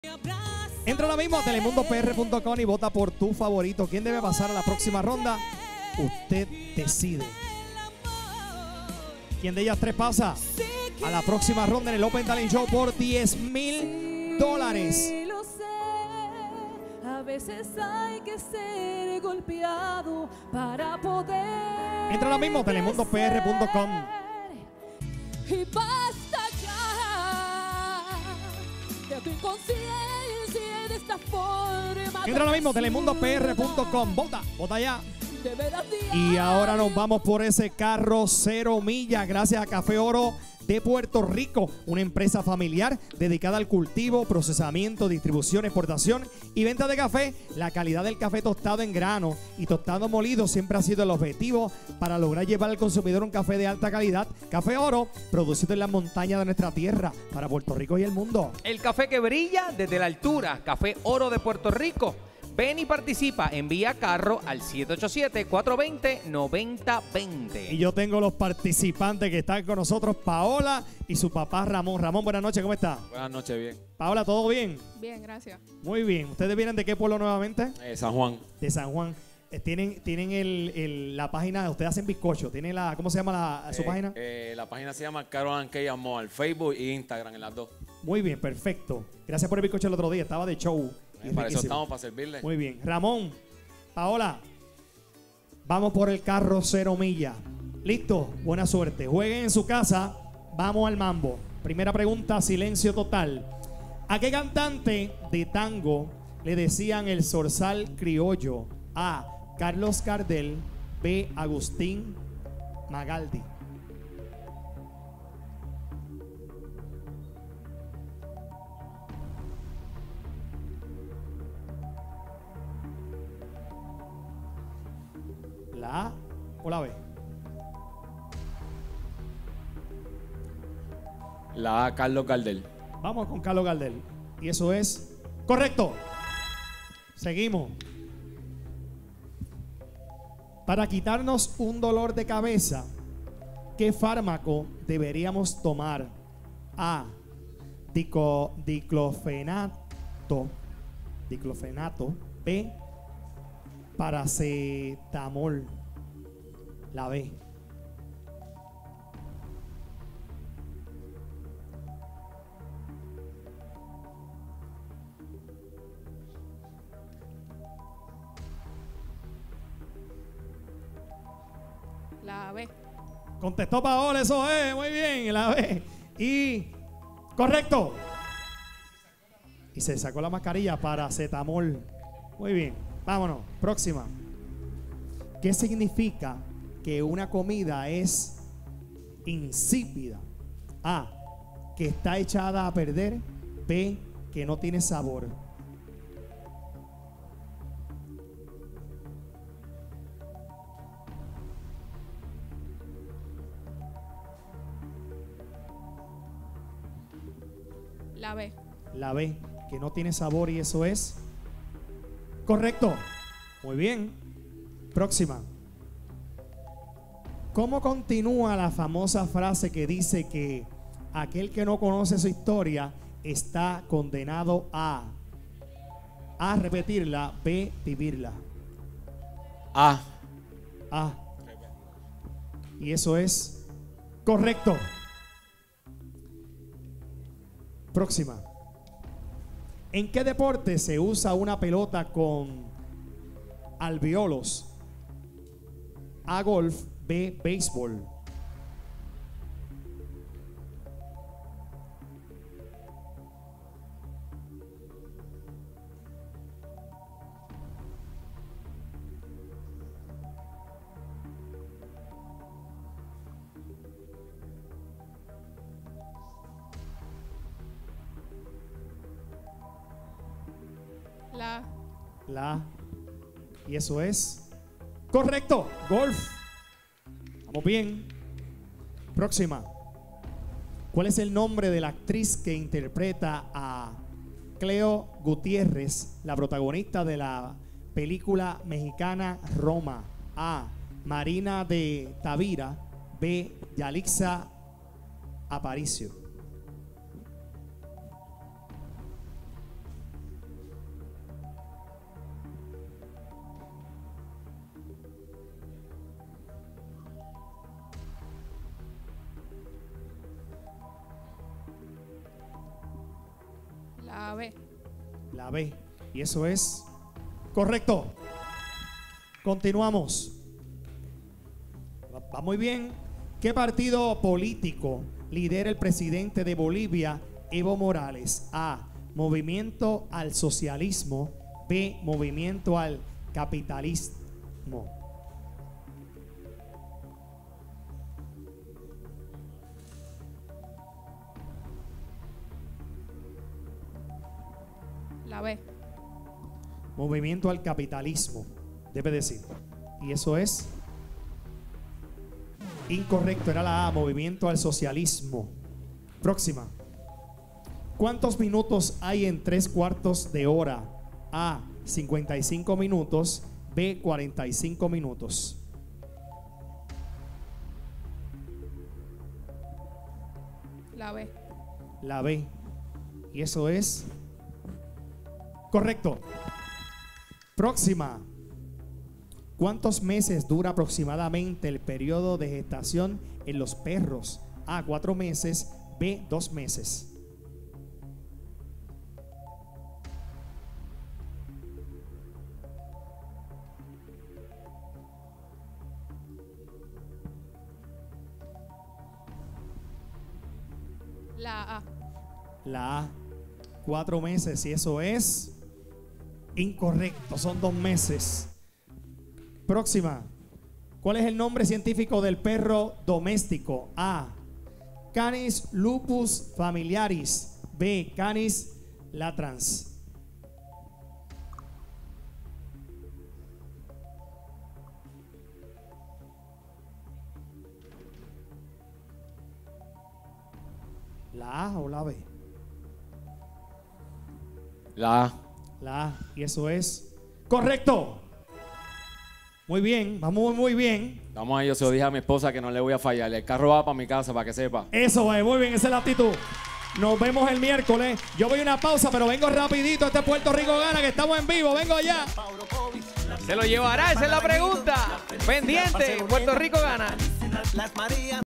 Entra ahora mismo a telemundopr.com y vota por tu favorito. ¿Quién debe pasar a la próxima ronda? Usted decide. ¿Quién de ellas tres pasa a la próxima ronda en el Open Talent Show por $10,000? A veces hay que ser golpeado para poder. Entra ahora mismo a telemundopr.com. Y basta ya de tu inconsciencia de esta forma. Entra ahora mismo a telemundopr.com. Vota ya. De veras, Y ahora nos vamos por ese carro 0 millas gracias a Café Oro de Puerto Rico, una empresa familiar dedicada al cultivo, procesamiento, distribución, exportación y venta de café. La calidad del café tostado en grano y tostado molido siempre ha sido el objetivo para lograr llevar al consumidor un café de alta calidad. Café Oro, producido en las montañas de nuestra tierra para Puerto Rico y el mundo. El café que brilla desde la altura, Café Oro de Puerto Rico. Ven y participa, envía carro al 787-420-9020. Y yo tengo los participantes que están con nosotros, Paola y su papá Ramón. Ramón, buenas noches, ¿cómo está? Buenas noches, bien. Paola, ¿todo bien? Bien, gracias. Muy bien. ¿Ustedes vienen de qué pueblo nuevamente? San Juan. De San Juan. Tienen la página, ustedes hacen bizcocho. ¿Tienen ¿cómo se llama su página? La página se llama Carol & Kay Mall, Facebook e Instagram, en las dos. Muy bien, perfecto. Gracias por el bizcocho el otro día, estaba de show. Y Para eso riquísimo. estamos, para servirle. Muy bien. Ramón, Paola, vamos por el carro 0 millas. Listo, buena suerte. Jueguen en su casa, vamos al mambo. Primera pregunta, silencio total. ¿A qué cantante de tango le decían el zorzal criollo? A. Carlos Gardel. B. Agustín Magaldi. ¿La A o la B? La A, Carlos Gardel. Vamos con Carlos Gardel. Y eso es correcto. Seguimos. Para quitarnos un dolor de cabeza, ¿qué fármaco deberíamos tomar? A. Diclofenato. B. Paracetamol. La B. La B. Contestó Paola, eso es, muy bien, la B. Y correcto. Y se sacó la mascarilla, paracetamol. Muy bien, vámonos, próxima. ¿Qué significa que una comida es insípida? A. Que está echada a perder. B. Que no tiene sabor. La B. La B, que no tiene sabor, y eso es correcto. Muy bien. Próxima. ¿Cómo continúa la famosa frase que dice que aquel que no conoce su historia está condenado a repetirla, B, vivirla? A. A. Y eso es correcto. Próxima. ¿En qué deporte se usa una pelota con alvéolos? A, golf. B, béisbol. La A. Y eso es correcto. Golf. Vamos bien. Próxima. ¿Cuál es el nombre de la actriz que interpreta a Cleo Gutiérrez, la protagonista de la película mexicana Roma? A. Marina de Tavira. B. Yalixa Aparicio. La B. La B. Y eso es correcto. Continuamos. Va muy bien. ¿Qué partido político lidera el presidente de Bolivia, Evo Morales? A. Movimiento al Socialismo. B. Movimiento al Capitalismo. La B. Movimiento al Capitalismo, debe decir. Y eso es incorrecto. Era la A. Movimiento al Socialismo. Próxima. ¿Cuántos minutos hay en 3/4 de hora? A. 55 minutos. B. 45 minutos. La B. La B. Y eso es correcto. Próxima. ¿Cuántos meses dura aproximadamente el periodo de gestación en los perros? A. 4 meses. B. 2 meses. La A. La A. 4 meses. Y eso es incorrecto. Son 2 meses. Próxima. ¿Cuál es el nombre científico del perro doméstico? A. Canis lupus familiaris. B. Canis latrans. ¿La A o la B? La A. La A. Y eso es correcto. Muy bien, vamos muy bien. Vamos a ello, se lo dije a mi esposa que no le voy a fallar. El carro va para mi casa para que sepa. Eso es, muy bien, esa es la actitud. Nos vemos el miércoles. Yo voy a una pausa, pero vengo rapidito. Este Puerto Rico gana, que estamos en vivo. Vengo allá. ¿Se lo llevará? Esa es la pregunta. Pendiente, Puerto Rico gana. Las Marías.